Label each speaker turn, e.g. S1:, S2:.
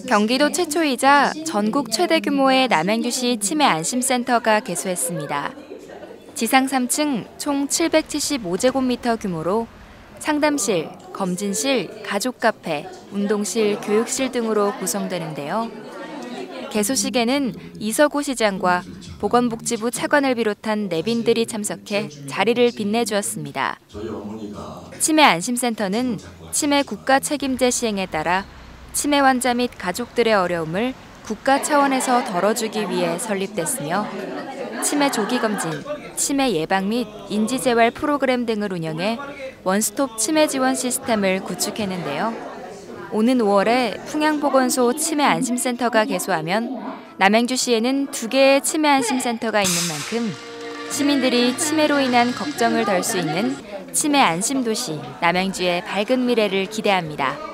S1: 경기도 최초이자 전국 최대 규모의 남양주시 치매 안심센터가 개소했습니다. 지상 3층 총 775제곱미터 규모로 상담실, 검진실, 가족 카페, 운동실, 교육실 등으로 구성되는데요. 개소식에는 이서구 시장과 보건복지부 차관을 비롯한 내빈들이 참석해 자리를 빛내주었습니다. 치매 안심센터는 치매 국가 책임제 시행에 따라 치매 환자 및 가족들의 어려움을 국가 차원에서 덜어주기 위해 설립됐으며 치매 조기검진, 치매 예방 및 인지재활 프로그램 등을 운영해 원스톱 치매 지원 시스템을 구축했는데요. 오는 5월에 풍양보건소 치매 안심센터가 개소하면 남양주시에는 2개의 치매 안심센터가 있는 만큼 시민들이 치매로 인한 걱정을 덜 수 있는 치매 안심도시 남양주의 밝은 미래를 기대합니다.